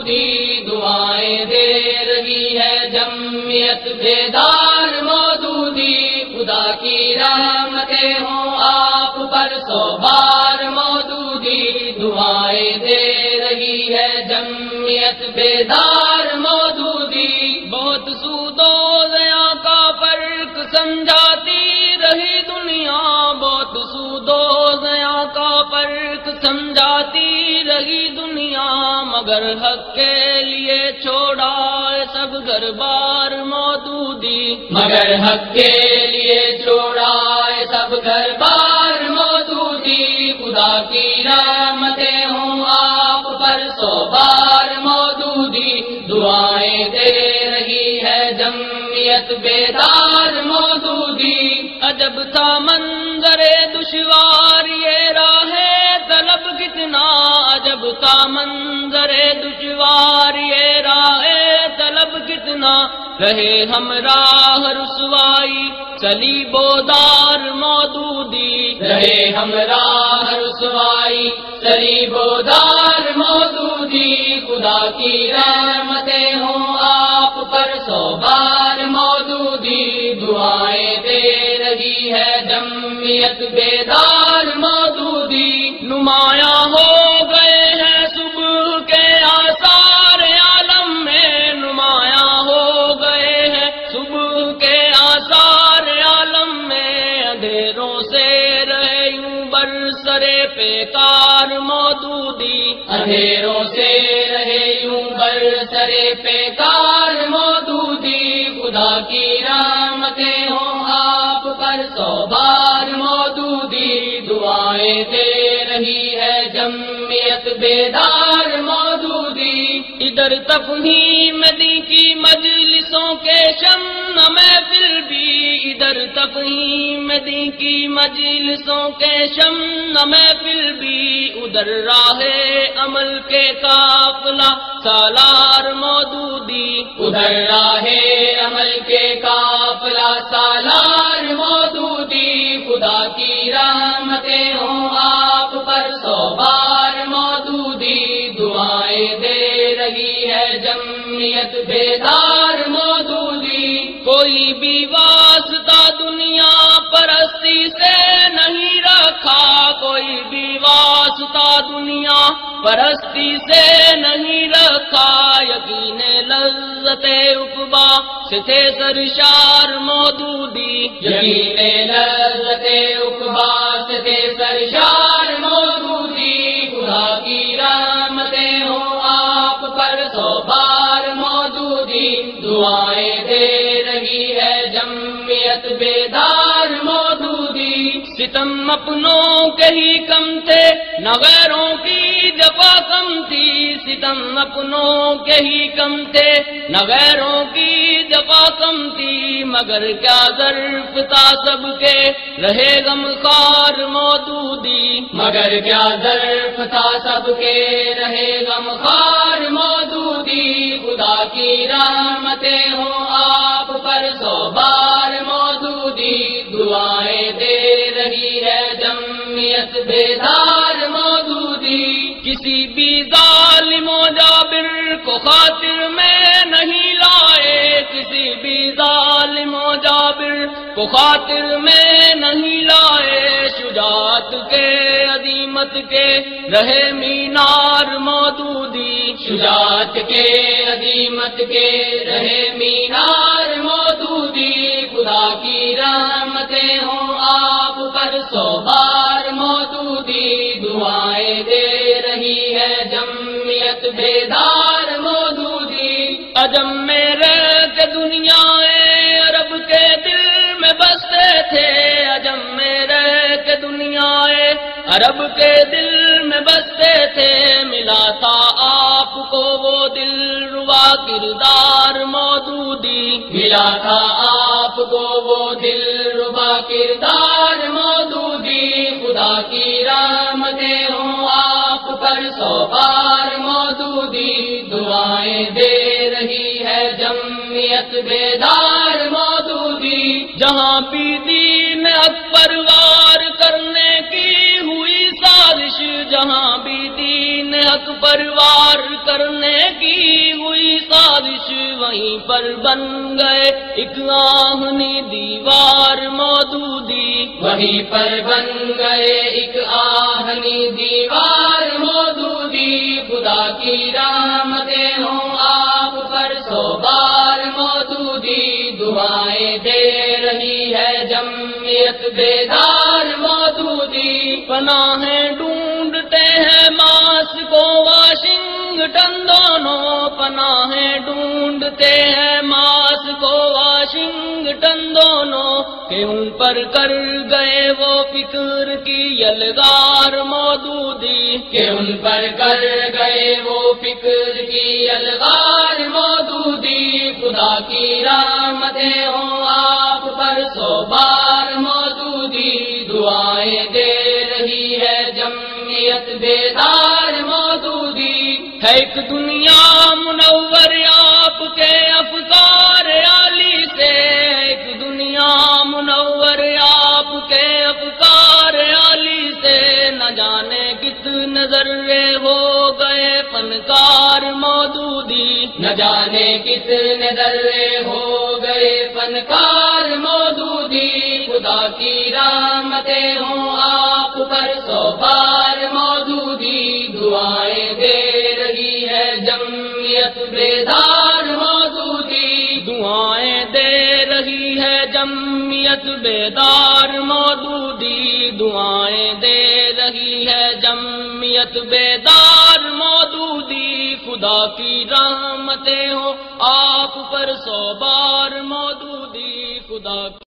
مودودی دعائیں دے رہی ہے جمعیت بیدار مودودی خدا کی رحمتیں ہوں آپ پر سو بار مودودی دعائیں دے رہی ہے جمعیت بیدار مودودی بہت سود و ضیاء کا فرق سمجھاتی رہی دنیا بہت سود و ضیاء کا فرق سمجھاتی رہی دنیا مگر حق کے لیے چھوڑا سب گھر بار مودودی مگر حق کے لیے چھوڑا سب گھر بار مودودی خدا کی رحمتیں ہوں آپ پر سو بار مودودی دعائیں دے رہی ہے جمعیت بیدار مودودی عجب تھا منظر دشوار یہ راہ طلب کتنا عجب تھا منظر دشوار یہ راہ طلب کتنا رہے ہمراہ رسوائی صلیب و دار مودودی رہے ہمراہ رسوائی صلیب و دار مودودی خدا کی رحمتیں ہوں آپ پر سو بار مودودی دعائیں دے رہی ہے جمعیت بیدار مودودی نمایاں ہو گئے ہیں صبح کے آثار عالم میں نمایاں ہو گئے ہیں صبح کے آثار عالم میں اندھیروں سے رہے یوں برسرے پیکار مودودی اندھیروں سے رہے یوں برسرے پیکار مودودی خدا کی رحمتیں ہوں آپ پر سو بار مودودی دعائیں دے رہی ہے جمعیت بیدار مودودی ادھر تفہیم دین کی مجلسوں کے شمع محفل بھی ادھر تفہیم دین کی مجلسوں کے شمع محفل بھی ادھر راہ عمل کے قافلہ سالار مودودی ادھر راہ عمل کے قافلہ سالار مودودی خدا کی رحمتیں ہوں آپ پر سو بار مودودی دعائیں دے رہی ہے جمعیت بیدار مودودی کوئی بھی واسطہ دنیا پرستی سے نہیں رکھا کوئی بھی واسطہ دنیا پرستی سے نہیں رکھا یقین لذت عقبا سے تھے سرشار مودودی یقین لذت عقبا سے تھے سرشار مودودی خدا کی رحمتیں ہوں آپ پر سو بار مودودی دعائیں دے رہی ہے جمعیت بیدار مودودی ستم اپنوں کے ہی کم تھے نہ غیروں کی جفا کم تھی ستم اپنوں کے ہی کم تھے نہ غیروں کی جفا کم تھی مگر کیا ظرف تھا سب کے رہے غم خار مودودی مگر کیا ظرف تھا سب کے رہے غم خار مودودی خدا کی رحمتیں ہوں آپ پر سو بار مودودی دعائیں دے رہی ہے جمعیت بیدار مودودی کسی بھی ظالم و جابر کو خاطر میں نہیں لائے کسی بھی ظالم و جابر کو خاطر میں نہیں لائے شجاعت کے عظیمت کے رہے مینار مودودی شجاعت کے عظیمت کے رہے مینار مودودی خدا کی رحمتیں ہوں آپ پر سو بار مودودی دعائیں دے رہی ہے جمعیت بیدار مودودی عجم میں رہ کے دنیا عرب کے دل میں بستے تھے عجم میں رہ کے دنیا عرب کے دل میں بستے تھے ملا تھا آپ کو وہ دل ربا کردار مودودی ملا تھا آپ کو وہ دل ربا کردار مودودی خدا کی رحمتیں ہوں آپ پر سو بار مودودی دعائیں دے رہی ہے جمعیت بیدار مودودی جہاں بھی دین اکبر وار کرنے کی ہوئی سازش جہاں بھی دین حق پر وار کرنے کی ہوئی سازش وہیں پر بن گئے ایک آہنی دیوار مودودی، وہیں پر بن گئے ایک آہنی دیوار مودودی، خدا کی رحمتیں ہوں آپ پر سو بار مودودی، دعائیں دے رہی ہے جمعیت بیدار مودودی، پناہیں ڈھونڈتے ہیں ماسکو کو واشنگٹن دونوں، پناہیں ڈھونڈتے ہیں ماسکو کو واشنگٹن دونوں، کہ ان پر کر گئے وہ فکر کی یلغار مودودی، کہ ان پر کر گئے وہ فکر کی یلغار مودودی، خدا کی رحمتیں ہوں آپ پر سو بار مودودی، دعائیں دے رہی ہے جمعیت بیدار مودودی، ہے ایک دنیا منور آپ کے افکار عالی سے، ایک دنیا منور آپ کے افکار عالی سے، نہ جانے کتنے ذرے ہو گئے فنکار مودودی، نہ جانے کتنے ذرے ہو گئے فنکار مودودی، خدا کی رحمتیں ہوں آپ پر سو بار مودودی، دعائیں دے رہی ہے جمعیت بیدار مودودی، دعائیں دے رہی ہے جمعیت بیدار مودودی، دعائیں دے رہی ہے جمعیت بیدار مودودی، خدا کی رحمتیں ہوں آپ پر سو بار مودودی، خدا